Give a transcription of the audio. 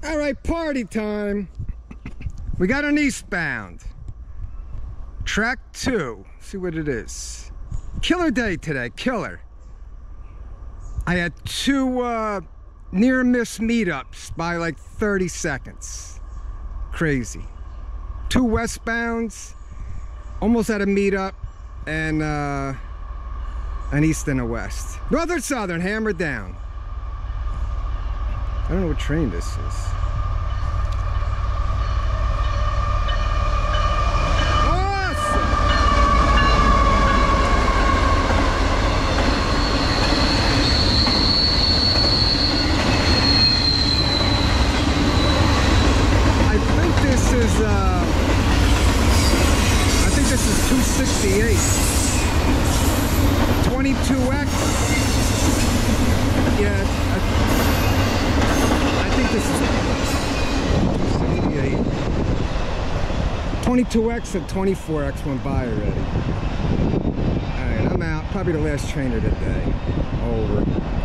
All right, party time. We got an eastbound. Track 2. See what it is. Killer day today, killer. I had 2 near miss meetups by like 30 seconds. Crazy. 2 westbounds, almost at a meetup, and an east and a west. Northern Southern, hammered down. I don't know what train this is. Awesome! I think this is 268. 22X. Yeah, I think this is 268. 22X and 24X went by already. Alright, I'm out. Probably the last train of the day. Over.